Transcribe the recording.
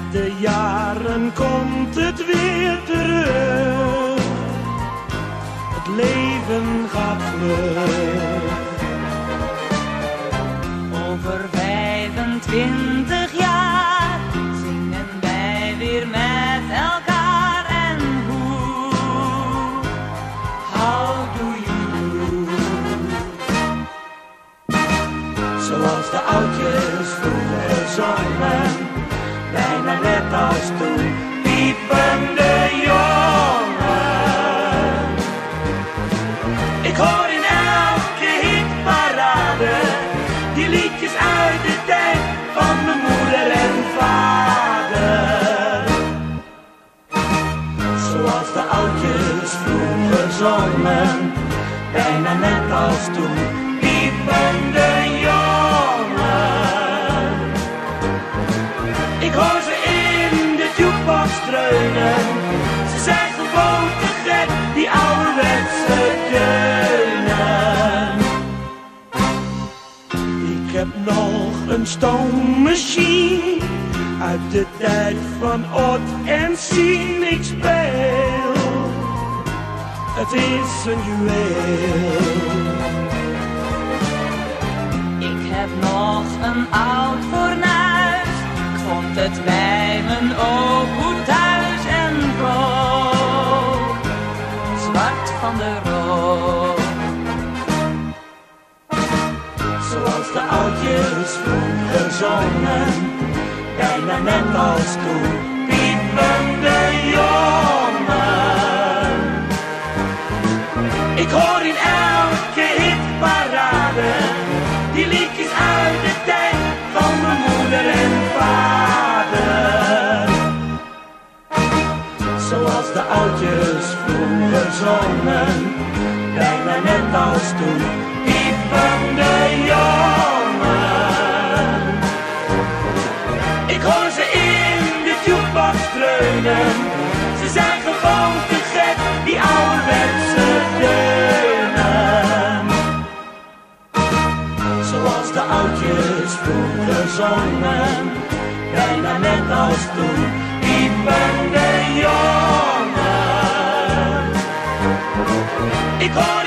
de jaren komt het weer terug. Het leven gaat vlug. Over 25 jaar zingen wij weer met elkaar en hoe. How do you do? Zoals de oudjes vroeger zongen, bijna net als toen piepen de jongen. Ik hoor in elke hitparade die liedjes uit de tijd van mijn moeder en vader. Zoals de oudjes vroeger zongen, bijna net als toen piepen de jongen. Ik hoor ze in de jukebox dreunen, ze zijn gewoon te gek, die ouderwetse deunen. Ik heb nog een stoommachine uit de tijd van Odd en Sien. Ik speel, het is een juweel. Ik heb nog een oud fornuis, ik vond het bij mijn oom thuis en rook, zwart van de rook. Zoals de oudjes vroeger zongen, bijna net als toen piepen de jongen. Ik hoor in elke hitparade die liedjes uit de tijd van mijn moeder en vader. Zoals de oudjes vroeger zongen, bijna net als toen piepen de jongen. Ik hoor ze in de jukebox dreunen, ze zijn gewoon te gek, die ouderwetse deunen. Zoals de oudjes vroeger zongen, bijna net als toen piepen de jongen. Ik hoor